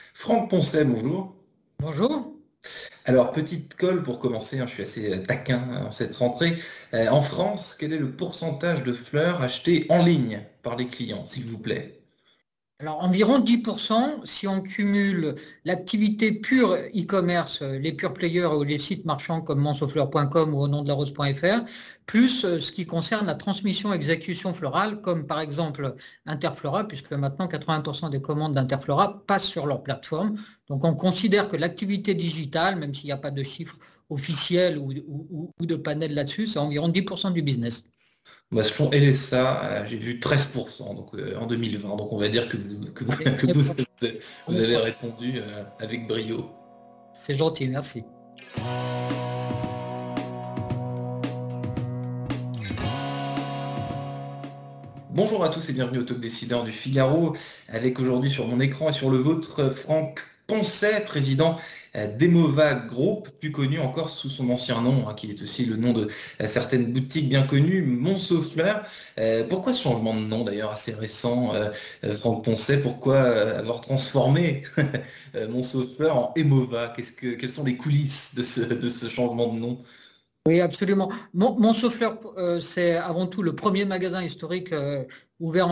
Franck Poncet, bonjour. Bonjour. Alors, petite colle pour commencer, hein, je suis assez taquin en cette rentrée. En France, quel est le pourcentage de fleurs achetées en ligne par les clients, s'il vous plaît? Alors, environ 10% si on cumule l'activité pure e-commerce, les pure players ou les sites marchands comme monceaufleurs.com ou au nom de la rose.fr, plus ce qui concerne la transmission exécution florale, comme par exemple Interflora, puisque maintenant 80% des commandes d'Interflora passent sur leur plateforme. Donc, on considère que l'activité digitale, même s'il n'y a pas de chiffres officiels ou de panel là-dessus, c'est environ 10% du business. Bah, ce fonds LSA, j'ai vu 13% donc, en 2020. Donc, on va dire que On est proche. On vous est avez proche. répondu avec brio. C'est gentil, merci. Bonjour à tous et bienvenue au Top Décideur du Figaro, avec aujourd'hui sur mon écran et sur le vôtre Franck Poncet, président d'Emova Group, plus connu encore sous son ancien nom, hein, qui est aussi le nom de certaines boutiques bien connues, Monceau Fleurs. Pourquoi ce changement de nom d'ailleurs assez récent, Franck Poncet? Pourquoi avoir transformé Monceau Fleurs en Emova? Quelles sont les coulisses de ce changement de nom? Oui, absolument. Mon Souffleur, c'est avant tout le premier magasin historique ouvert en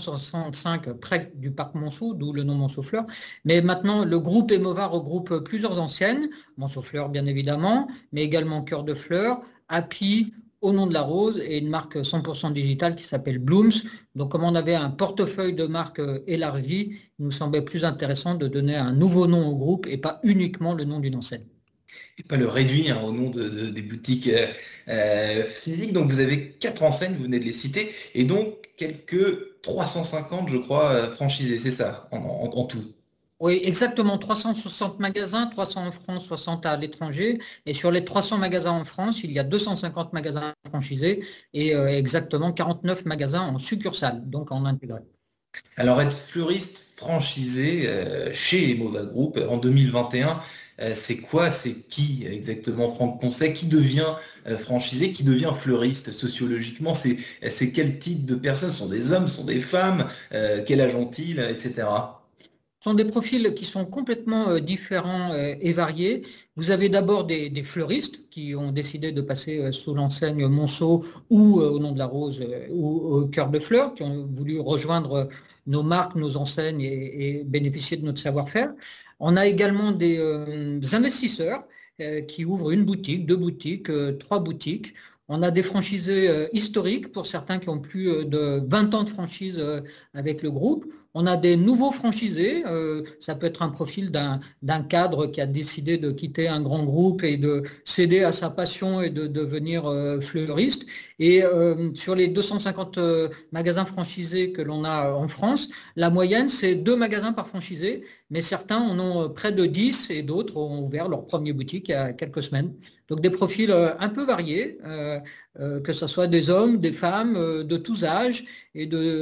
1965 près du parc Monceau, d'où le nom Mon Souffleur. Mais maintenant, le groupe Emova regroupe plusieurs enseignes, Mon Souffleur bien évidemment, mais également Cœur de Fleurs, Happy, Au nom de la rose et une marque 100% digitale qui s'appelle Blooms. Donc, comme on avait un portefeuille de marques élargi, il nous semblait plus intéressant de donner un nouveau nom au groupe et pas uniquement le nom d'une enseigne. Et pas le réduire au nom des boutiques physiques. Donc vous avez quatre enseignes, vous venez de les citer, et donc quelques 350, je crois, franchisés, c'est ça, en tout. Oui, exactement. 360 magasins, 300 en France, 60 à l'étranger. Et sur les 300 magasins en France, il y a 250 magasins franchisés et exactement 49 magasins en succursale, donc en intégré. Alors être fleuriste franchisé chez Emova Group en 2021, c'est quoi, c'est qui exactement Franck Poncet? Qui devient franchisé? Qui devient fleuriste sociologiquement? C'est quel type de personnes? Ce sont des hommes, ce sont des femmes? Quel âge ont-ils, etc. Ce sont des profils qui sont complètement différents et variés. Vous avez d'abord des fleuristes qui ont décidé de passer sous l'enseigne Monceau ou au nom de la rose ou au cœur de fleurs, qui ont voulu rejoindre nos marques, nos enseignes et bénéficier de notre savoir-faire. On a également des investisseurs qui ouvrent une boutique, deux boutiques, trois boutiques. On a des franchisés historiques pour certains qui ont plus de 20 ans de franchise avec le groupe. On a des nouveaux franchisés, ça peut être un profil d'un cadre qui a décidé de quitter un grand groupe et de céder à sa passion et de devenir fleuriste. Et sur les 250 magasins franchisés que l'on a en France, la moyenne c'est 2 magasins par franchisé, mais certains en ont près de 10 et d'autres ont ouvert leur première boutique il y a quelques semaines. Donc des profils un peu variés, que ce soit des hommes, des femmes, de tous âges et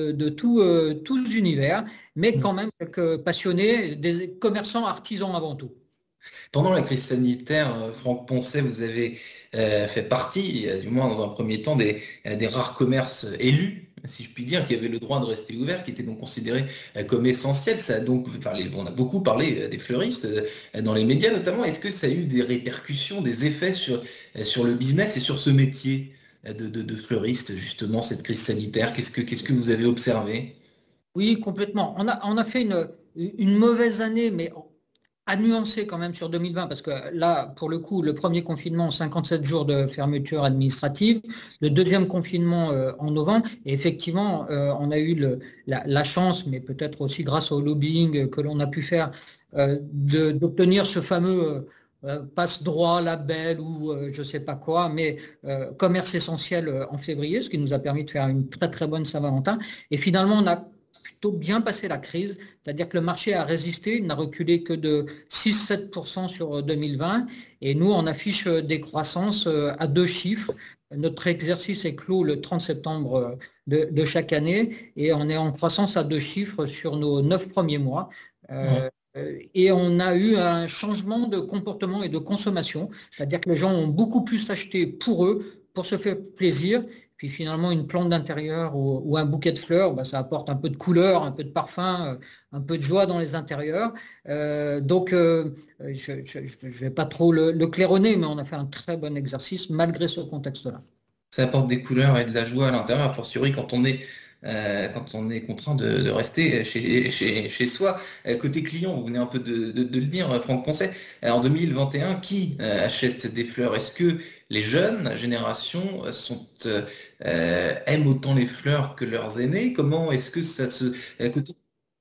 tous univers, mais quand même quelques passionnés, des commerçants artisans avant tout. Pendant la crise sanitaire, Franck Poncet, vous avez fait partie, du moins dans un premier temps, des rares commerces élus, si je puis dire, qui avaient le droit de rester ouverts, qui étaient donc considérés comme essentiels. Ça a donc, enfin, on a beaucoup parlé des fleuristes dans les médias notamment. Est-ce que ça a eu des répercussions, des effets sur le business et sur ce métier de fleuriste, justement, cette crise sanitaire? Qu'est-ce que vous avez observé? Oui, complètement. On a fait une mauvaise année, mais à nuancer quand même sur 2020, parce que là, pour le coup, le premier confinement, 57 jours de fermeture administrative, le deuxième confinement en novembre, et effectivement, on a eu la chance, mais peut-être aussi grâce au lobbying que l'on a pu faire, d'obtenir ce fameux passe-droit, label ou je ne sais pas quoi, mais commerce essentiel en février, ce qui nous a permis de faire une très très bonne Saint-Valentin. Et finalement, on a plutôt bien passé la crise, c'est-à-dire que le marché a résisté, il n'a reculé que de 6-7% sur 2020, et nous, on affiche des croissances à deux chiffres. Notre exercice est clos le 30 septembre de chaque année, et on est en croissance à deux chiffres sur nos 9 premiers mois. Et on a eu un changement de comportement et de consommation, c'est-à-dire que les gens ont beaucoup plus acheté pour eux, pour se faire plaisir, Puis finalement, une plante d'intérieur ou un bouquet de fleurs, ça apporte un peu de couleur, un peu de parfum, un peu de joie dans les intérieurs. Je ne vais pas trop le claironner, mais on a fait un très bon exercice malgré ce contexte-là. Ça apporte des couleurs et de la joie à l'intérieur, a fortiori quand on est contraint de rester chez soi. Côté client, vous venez un peu de le dire, Franck Poncet, en 2021, qui achète des fleurs? Est-ce que les jeunes générations aiment autant les fleurs que leurs aînés? Comment est-ce que ça se... côté...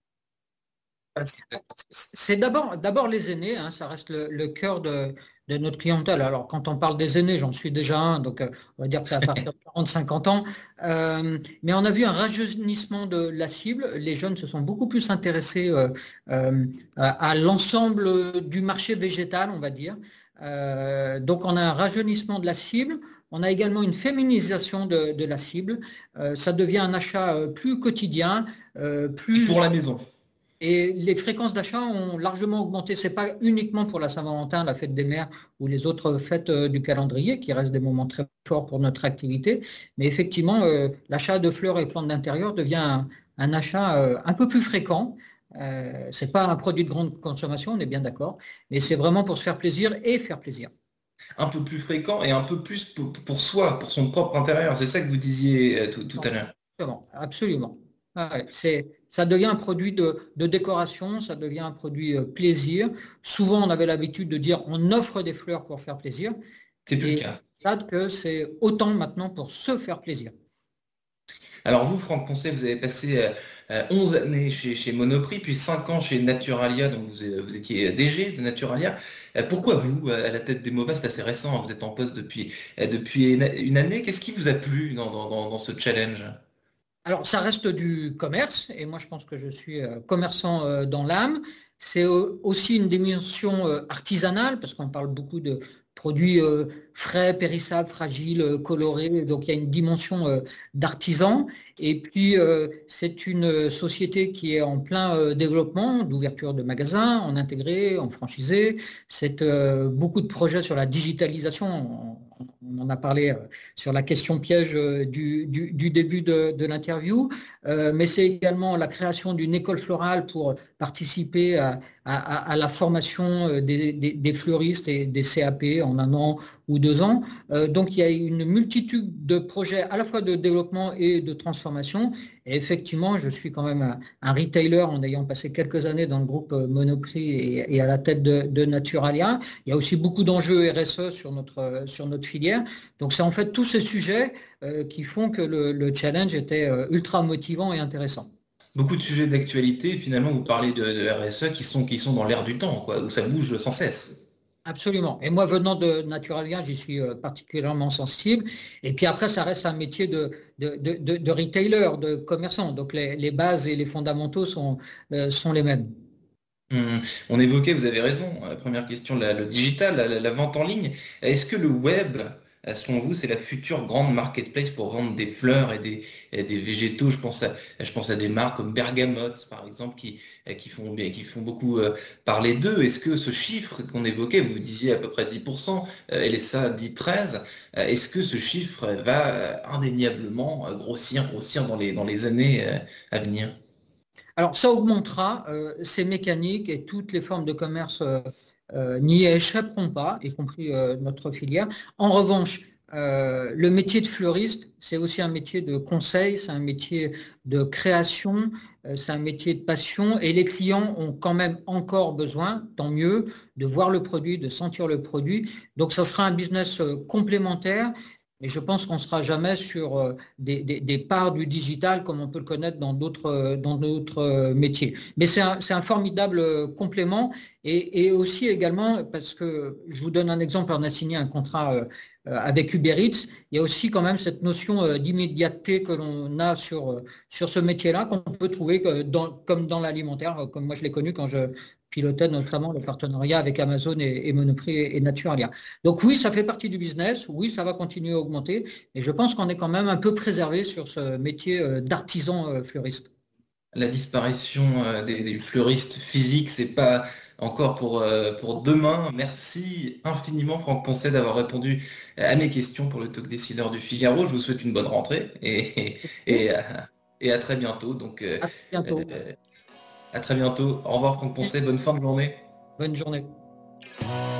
C'est d'abord les aînés, hein, ça reste le cœur de notre clientèle. Alors, quand on parle des aînés, j'en suis déjà un, donc on va dire que c'est à partir de 40-50 ans. Mais on a vu un rajeunissement de la cible. Les jeunes se sont beaucoup plus intéressés à l'ensemble du marché végétal, on va dire. Donc, on a un rajeunissement de la cible. On a également une féminisation de la cible. Ça devient un achat plus quotidien, plus... Pour la maison. Et les fréquences d'achat ont largement augmenté. Ce n'est pas uniquement pour la Saint-Valentin, la fête des mères ou les autres fêtes du calendrier, qui restent des moments très forts pour notre activité. Mais effectivement, l'achat de fleurs et plantes d'intérieur devient un achat un peu plus fréquent. Ce n'est pas un produit de grande consommation, on est bien d'accord, mais c'est vraiment pour se faire plaisir et faire plaisir. Un peu plus fréquent et un peu plus pour soi, pour son propre intérieur. C'est ça que vous disiez tout à l'heure. Absolument. Ouais, ça devient un produit de décoration, ça devient un produit plaisir. Souvent, on avait l'habitude de dire on offre des fleurs pour faire plaisir. C'est plus le cas. Que c'est autant maintenant pour se faire plaisir. Alors vous, Franck Poncet, vous avez passé 11 années chez Monoprix, puis 5 ans chez Naturalia, donc vous étiez DG de Naturalia. Pourquoi vous, à la tête d'Emova? C'est assez récent, hein, vous êtes en poste depuis une année. Qu'est-ce qui vous a plu dans ce challenge? Alors, ça reste du commerce, et moi je pense que je suis commerçant dans l'âme. C'est aussi une dimension artisanale, parce qu'on parle beaucoup de produits frais, périssables, fragiles, colorés, donc il y a une dimension d'artisan. Et puis, c'est une société qui est en plein développement, d'ouverture de magasins, en intégré, en franchisé. C'est beaucoup de projets sur la digitalisation. On en a parlé sur la question piège du début de l'interview, mais c'est également la création d'une école florale pour participer à la formation des fleuristes et des CAP en 1 an ou 2 ans. Donc il y a une multitude de projets à la fois de développement et de transformation. Et effectivement, je suis quand même un retailer en ayant passé quelques années dans le groupe Monoprix et à la tête de Naturalia. Il y a aussi beaucoup d'enjeux RSE sur notre filière. Donc c'est en fait tous ces sujets qui font que le challenge était ultra motivant et intéressant. Beaucoup de sujets d'actualité, finalement, vous parlez de RSE qui sont dans l'air du temps, quoi, où ça bouge sans cesse. Absolument. Et moi, venant de Naturalia, j'y suis particulièrement sensible. Et puis après, ça reste un métier de retailer, de commerçant. Donc les bases et les fondamentaux sont les mêmes. On évoquait, vous avez raison, première question, le digital, la vente en ligne. Est-ce que le web, selon vous, c'est la future grande marketplace pour vendre des fleurs et des végétaux? Je pense à des marques comme Bergamote, par exemple, qui font beaucoup parler d'eux. Est-ce que ce chiffre qu'on évoquait, vous disiez à peu près 10%, LSA dit 13%, est-ce que ce chiffre va indéniablement grossir dans les années à venir? Alors, ça augmentera, ces mécaniques et toutes les formes de commerce n'y échapperont pas, y compris notre filière. En revanche, le métier de fleuriste, c'est aussi un métier de conseil, c'est un métier de création, c'est un métier de passion et les clients ont quand même encore besoin, tant mieux, de voir le produit, de sentir le produit. Donc, ça sera un business complémentaire. Et je pense qu'on ne sera jamais sur des parts du digital comme on peut le connaître dans d'autres métiers. Mais c'est un formidable complément et aussi également, parce que je vous donne un exemple, on a signé un contrat avec Uber Eats, il y a aussi quand même cette notion d'immédiateté que l'on a sur ce métier-là, qu'on peut trouver comme dans l'alimentaire, comme moi je l'ai connu quand je pilotait notamment le partenariat avec Amazon et Monoprix et Naturalia. Donc oui, ça fait partie du business, oui, ça va continuer à augmenter, et je pense qu'on est quand même un peu préservé sur ce métier d'artisan fleuriste. La disparition des fleuristes physiques, c'est pas encore pour demain. Merci infiniment, Franck Poncet, d'avoir répondu à mes questions pour le Talk Décideur du Figaro. Je vous souhaite une bonne rentrée et à très bientôt. Donc, À bientôt. à très bientôt. Au revoir, Franck Poncet. Bonne fin de journée. Bonne journée.